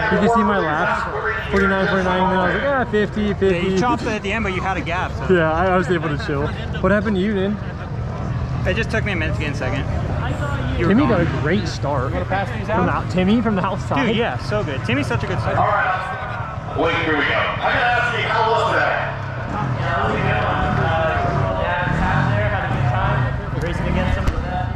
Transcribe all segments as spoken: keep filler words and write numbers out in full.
You can see my laps, forty-nine, forty-nine, and then I was like, ah, fifty, fifty. Yeah, you chopped it at the end, but you had a gap. So. Yeah, I, I was able to chill. What happened to you, then? It just took me a minute to get in second. You Timmy got a great start. From the, Timmy from the outside. Dude, yeah, so good. Timmy's such a good starter. All right. Wait, here we go. I gotta ask you, how was that? Racing against him. Who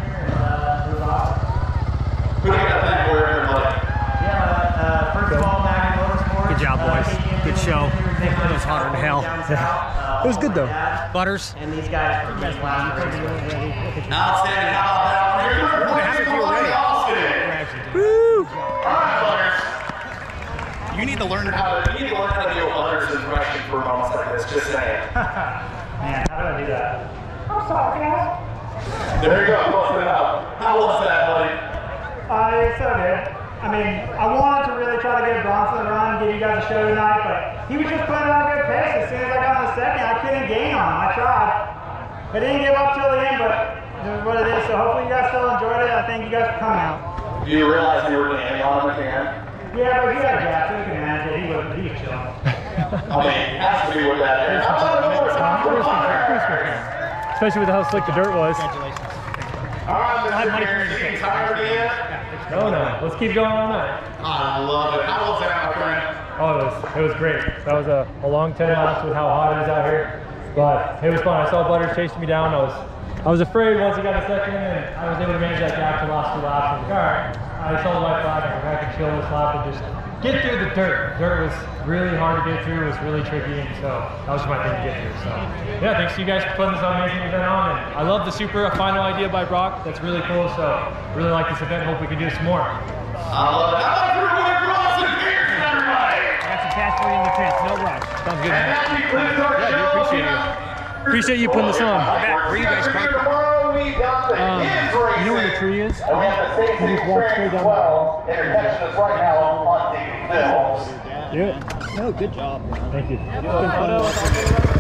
do you got that for everybody? Yeah, uh, first of all, Mac Motorsports. Good job, boys. Good show. It was hotter than hell. It was good, though. Butters. And these guys are just last race. Outstanding. How about that one? Here's your points for Blake Austin. Woo! All right, Butters. You need to learn how to, you need to learn how to do a Butters impression for moments like this. Just saying. Man, how do I do that? I'm sorry, guys. There you go. Close it out. How was that, buddy? Uh, it's so good. I mean, I wanted to really try to get Bronson a run, give you guys a show tonight, but he was just putting on a good pace. As soon as I got on the second, I couldn't gain on him. I tried. I didn't give up till the end, but this is what it is. So hopefully you guys still enjoyed it. I thank you guys for coming out. Do you realize you were getting on him again? Yeah, but he had a gap, so you can manage it. He was, he was chilling. I mean, it has to be with that. Especially with how slick the dirt was. Congratulations. All right, Mister Guaranteed. Tired again? No, no. Let's keep going on that. I love it. How was that, my friend? Oh, it was, it was great. That was a, a long ten laps with how hot it is out here. But it was fun. I saw Butters chasing me down. I was I was afraid once he got a second, and I was able to manage that gap to the last two laps. I was like, all right, I saw the white flag. I could chill this lap and just get through the dirt. Dirt was really hard to get through. It was really tricky, and so that was my thing to get through. So yeah, thanks to you guys for putting this amazing event on. And I love the super final idea by Brock. That's really cool. So really like this event. Hope we can do some more. I love it. How about everybody Bronson Pearson, everybody? I got some cash for you in the prints. No rush. Sounds good. And that concludes our Yeah, show. we appreciate you. Appreciate you putting this on. Where Where you guys from? Tomorrow we got the Um, kids you know where the racing. tree is? And we have the safety You just walk straight experience as down well. And you're catching us right now on T V Films. Yeah. No, good job. Thank you. Good photo.